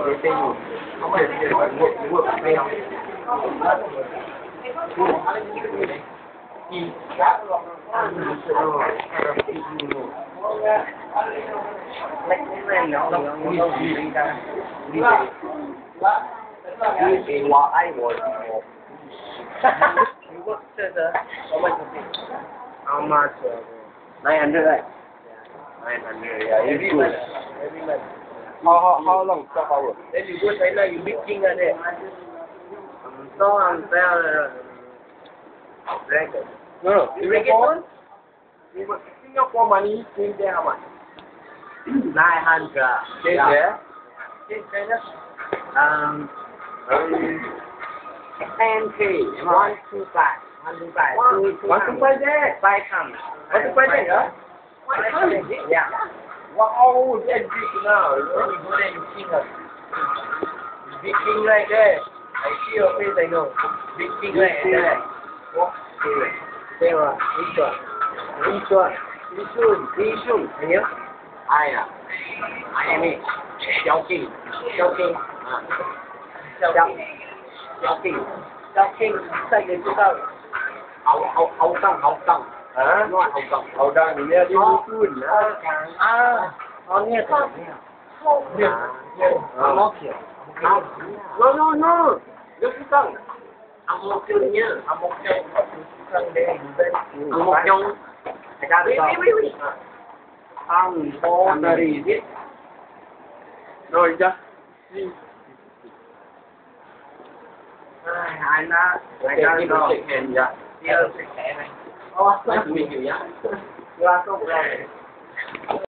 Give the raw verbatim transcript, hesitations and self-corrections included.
cái tên gì không phải để gọi nguội nguội hay không gì lấy cái này nó nó nó gì đi ra đi về đi về hoa ai rồi如果这个我们how much nine hundred right nine hundred yeah every month every month how how how long twelve hours then you go China you big king ở đây so I'm fair record no no you record Singapore money in there how much nine hundred yeah yeah in China um um ten K, one two five, one two five, two two one two five there, five times, one two five there, yeah, five times, yeah. Wow, that's big now. When you go there, you see her. Big thing right there. I see your face, I know. Big thing right there. What? There, which one? Which one? Yishun, Yishun, here. I am. I am it. Joking, joking. Joking. Giao Kinh, Giao Kinh, sai người知道Hậu Hậu Hậu Căng Hậu Căng hả? Nói Hậu Căng Hậu Căng thì nghe đi Yishun à nó nghe thật nghe nó kiểu no no no Yishun Ang Mo Kyo nhá Ang Mo Kyo Ang Mo Kyo wait wait wait Ang Mo Dari biết rồi chưa anh đã anh đã rồi hẹn dạ đi ở sạch sẽ này. Ồ, mình hiểu nhá. Qua công này.